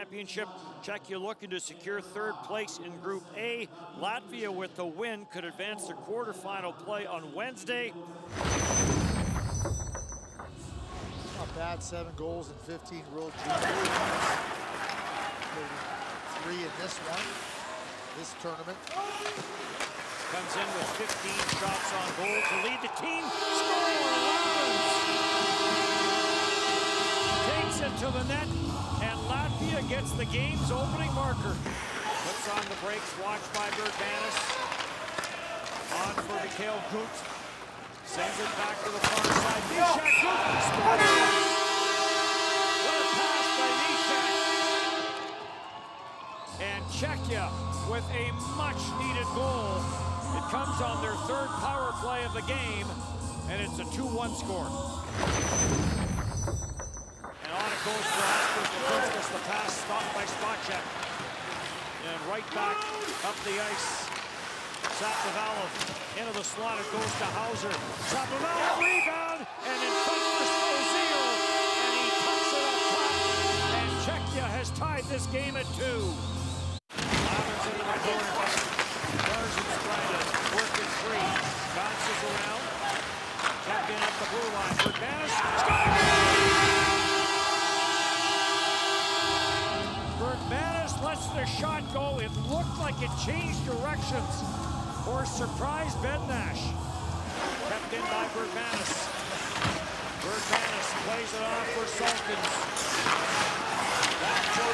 Championship. Czechia looking to secure third place in Group A. Latvia with the win could advance to quarterfinal play on Wednesday. Not bad, 7 goals in 15 World Juniors. 3 in this one, this tournament. Comes in with 15 shots on goal to lead the team. Score! Takes it to the net, and Latvia gets the game's opening marker. Puts on the brakes, watched by Bergmanis. On for Mikhail Gut. Sends it back to the far side. Nishak Gut scores! What a pass by Nishak! And Czechia with a much-needed goal. It comes on their third power play of the game, and it's a 2-1 score. And on it goes for Asper. The pass stopped by Spacek. And right back up the ice. Zapovalov into the slot. It goes to Hauser. Zapovalov rebound, and in front for Sozil. And he tucks it up top. And Czechia has tied this game at 2. Lavins into the corner. Garzin's trying to work it free. Bounces around. Kept in at the blue line. Bergmanis scores! Bergmanis lets the shot go. It looked like it changed directions for surprise Bednash. Kept in by Bergmanis. Bergmanis plays it off for Salkins. Back to